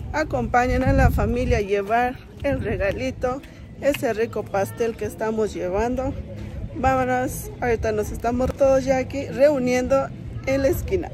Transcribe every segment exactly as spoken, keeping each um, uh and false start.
Acompañen a la familia a llevar el regalito, ese rico pastel que estamos llevando. Vámonos, ahorita nos estamos todos ya aquí reuniendo en la esquina.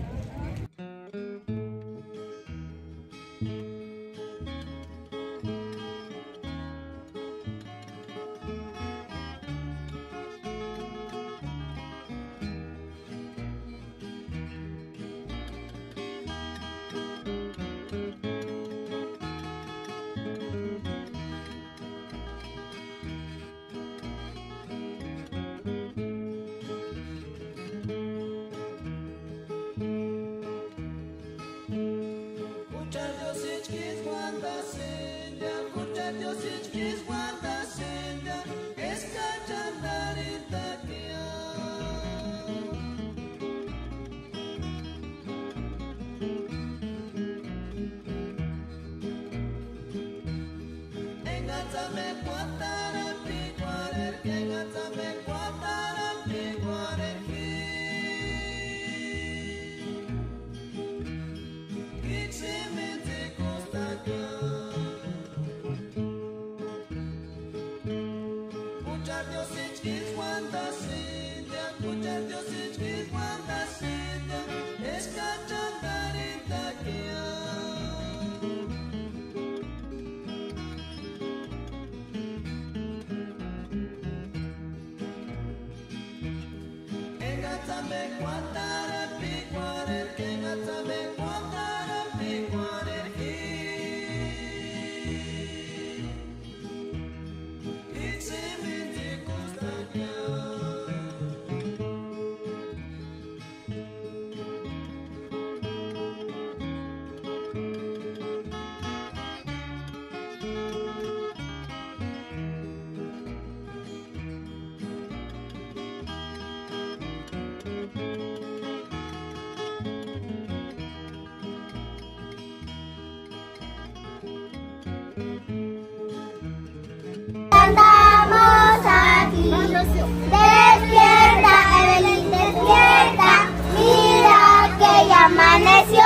Amaneció,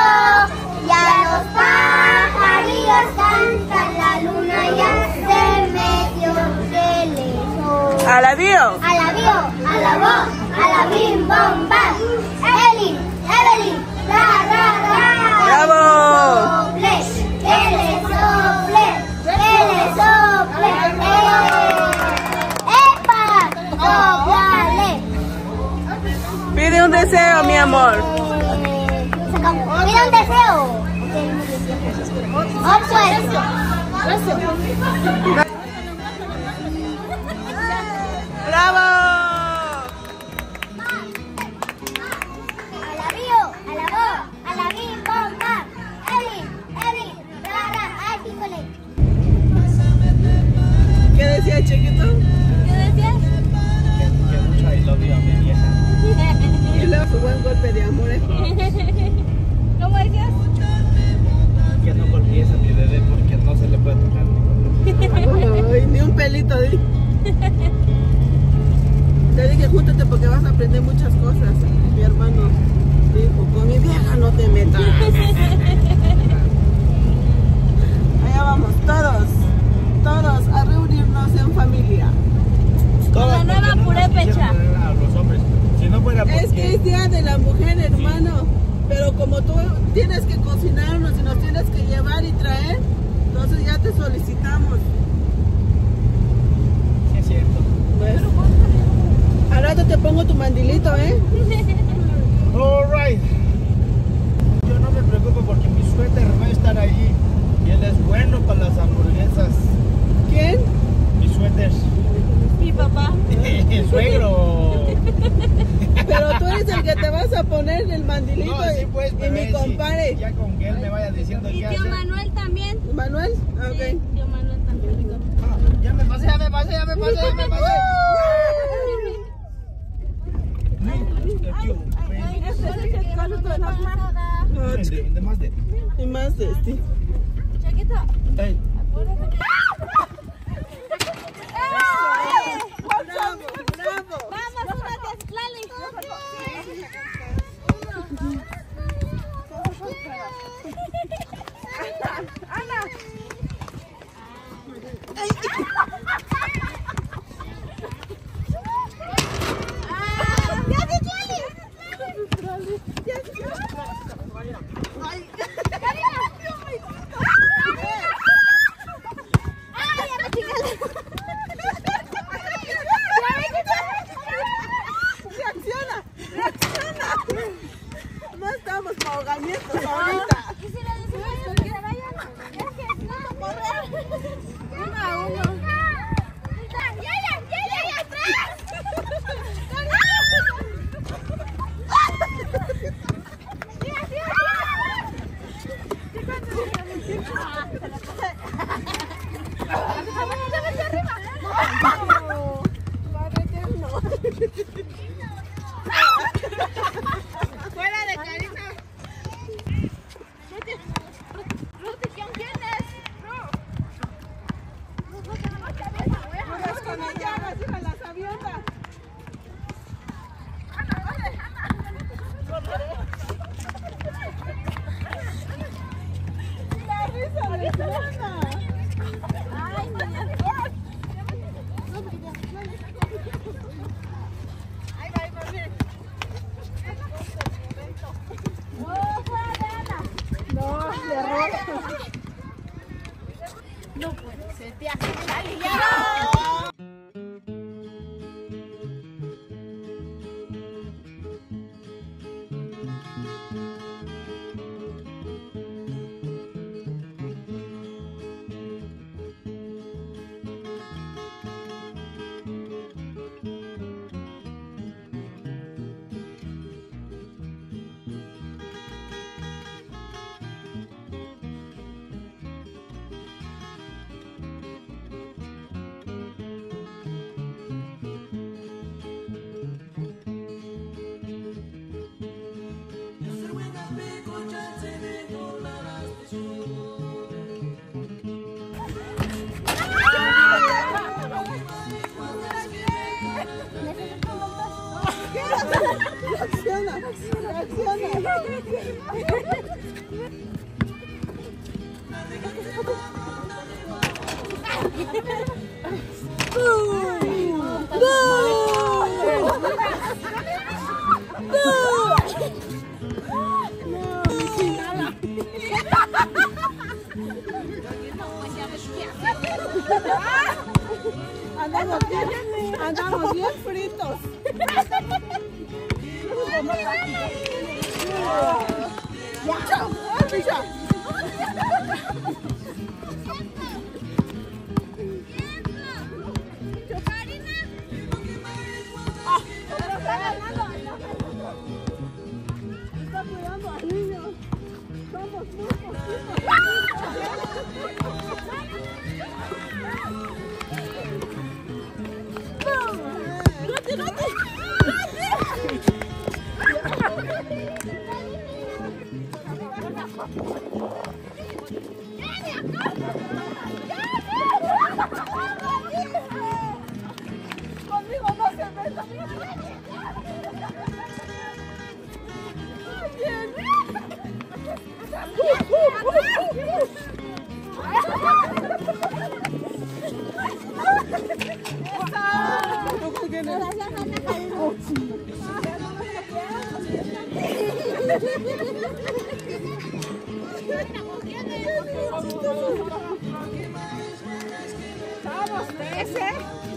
ya los pajarillos cantan, la luna ya se metió de lejos. ¡Alabío! ¡Alabío! ¡Alabó! ¡Alabim, bomba! ¡Evelyn! ¡Evelyn! ¡Ra, ra, ra! ¡Bravo! ¡Que le sople! ¡Que le sople! ¡Epa! ¡Soplale! Pide un deseo, mi amor. Mira un deseo. Otro eso. ¡Bravo! Alabío, alabó, alabín, bomba. Evelyn, Evelyn, rara, ay, pícole. ¿Qué decía, chiquito? ¿Qué decías? Que mucho I love you a mi vieja. Y luego su buen golpe de amor. ¿eh? ¿Cómo decías? Que no golpees a mi bebé porque no se le puede tocar. Ay, ni un pelito, di. Te dije, júntate porque vas a aprender muchas cosas. Mi hermano dijo, con mi vieja no te metas. Allá vamos, todos, todos a reunirnos en familia. Con la nueva purépecha. Los hombres. Si no fuera porque... Es que es Día de la Mujer, hermano. Pero como tú tienes que cocinarnos y nos tienes que llevar y traer, entonces ya te solicitamos. Sí, es cierto. Pues, al rato te pongo tu mandilito, ¿eh? All right. Yo no me preocupo porque mi suéter va a estar ahí. Y él es bueno para las hamburguesas. ¿Quién? Mi suéter. Mi papá. El suegro. Pero tú eres el que te vas a poner el mandilito. No, sí, pues, y, y pero mi él sí, compadre. ya con que él me vaya diciendo Y qué tío hacer. Manuel también. ¿Manuel? Ah, ok. Sí, tío Manuel también. Ah, ya me pasé, ya me pasé, ya me pasé, ya me pasé. De más de. Y más de este. Chaquito, Hey. acuérdate que... ¡Bravo, bravo! Vamos, súbate, Lali. Ana, Fuera de Karina. Ruti, ¿quién tienes? Juegas con ella, vas a las avionas. La risa de Ana. Ay, niña. Ahí va, ahí va, miren. No, fuera de Ana. No, de error. No puede ser, te hace salir ya. Reacciona, reacciona. Andamos bien, andamos bien fritos. ¡Chao! ¡Pisa! Está cuidando al niño. Somos muy poquitos. Conmigo no se meta. Vamos, ese.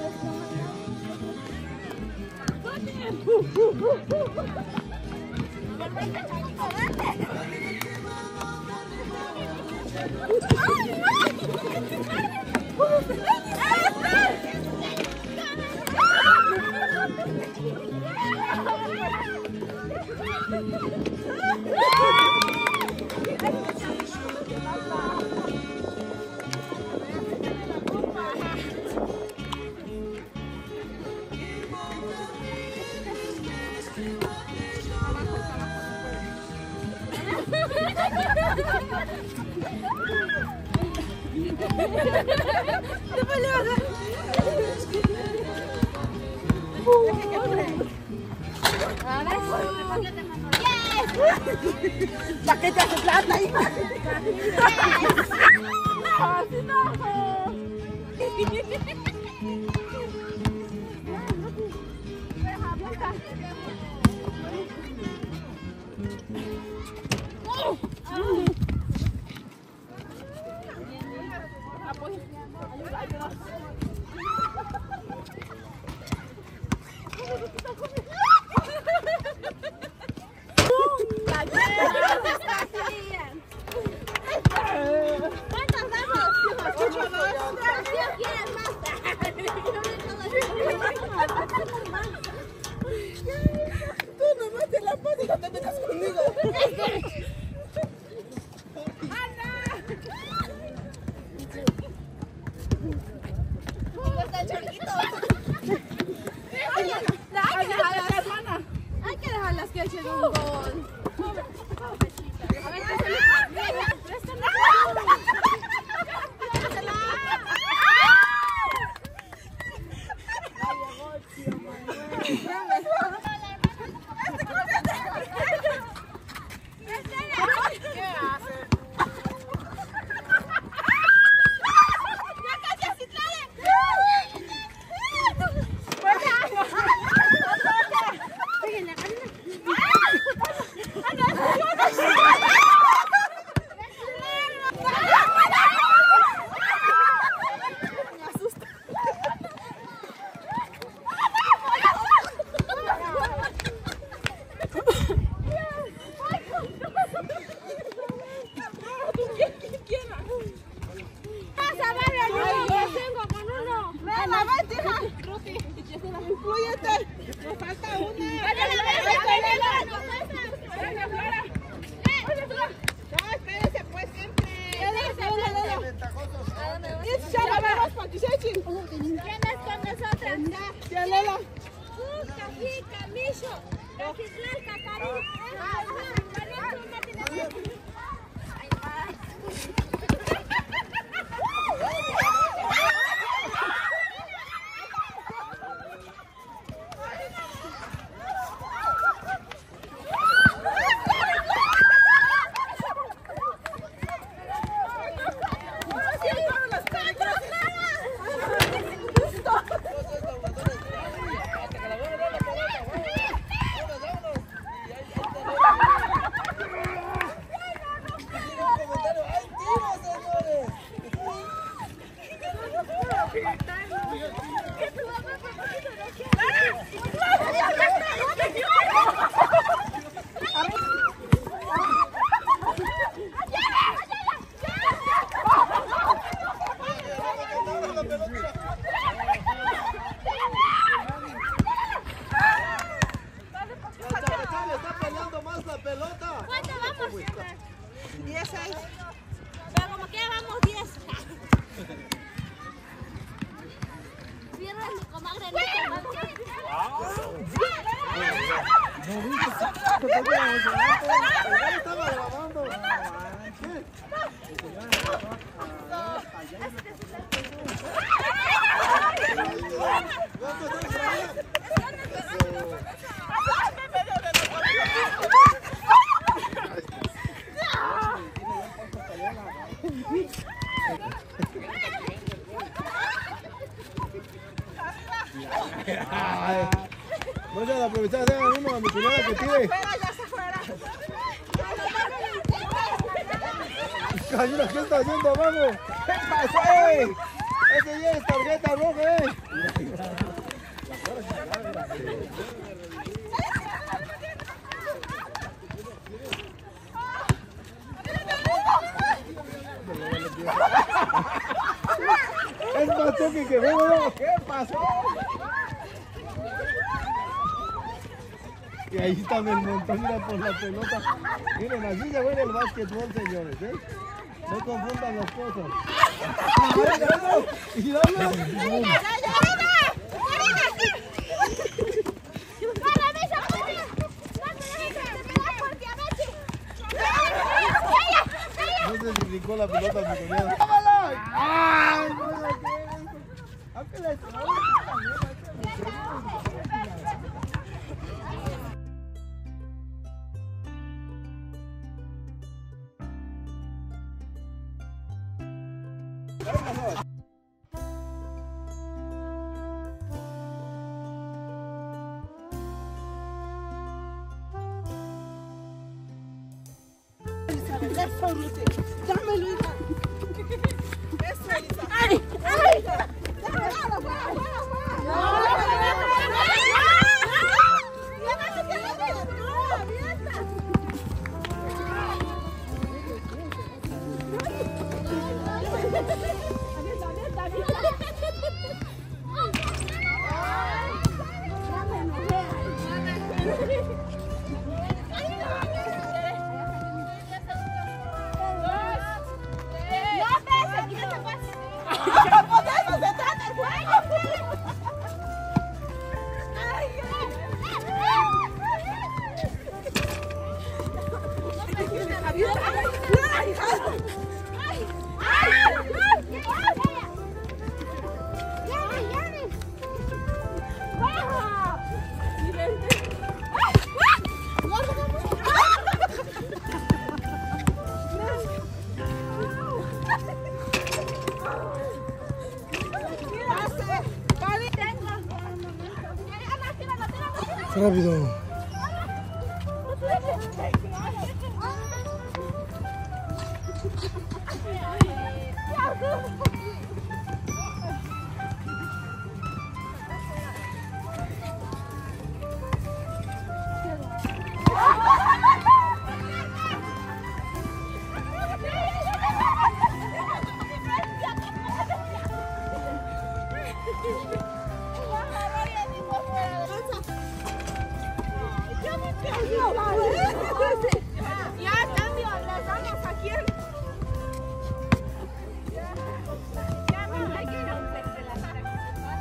Paquete de plata, hija. Así no. Tú nomás te la pones y no te metas conmigo. ¡Ana! incluyete. Nos falta una. No, espérese, pues, siempre. ¿Quién es con nosotras? Ya, Lela. Cají, Camillo, Cajitlán, Cacarí. Voy a aprovechar de uno a mi cuñada que tire. Cayuna, ¿qué está haciendo abajo? ¿Qué pasó? Ese ya es tarjeta roja, eh. Es más toque que veo. ¿Qué pasó? Y ahí está el montón, mira, por la pelota. Miren, así se ve el básquetbol, señores, ¿eh? No confundan los pozos. ¡Y dale! No se brincó la pelota, mi cuñado. ¡Ay! Eso, Lucy. Dámelo, hija. Eso, Elisa. ¡Ay! ¡Ay! Rápido. Ya, cambio, las damos a quién. Ya, no, hay que ir a un sexo de la cara.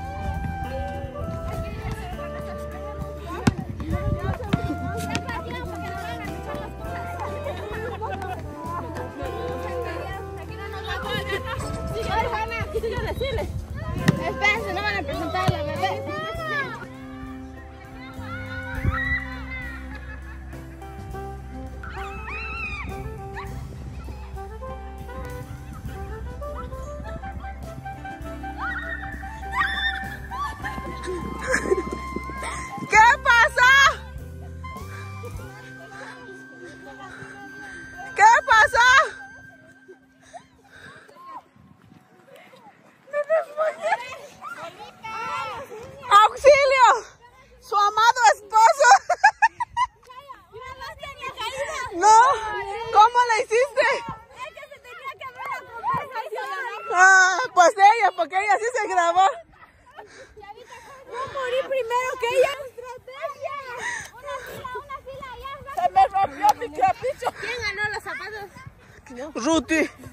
Espérense, no van a presentar a la bebé. ¿Qué pasó? ¿Qué pasó? ¡Auxilio! ¡Su amado esposo! ¿No? ¿Cómo le hiciste? Ah, pues ella, porque ella sí se grabó. Yo morí primero que ella. Estrategia. Una fila, una fila, ya. Se me rompió mi capricho. ¿Quién ganó los zapatos? Ruti.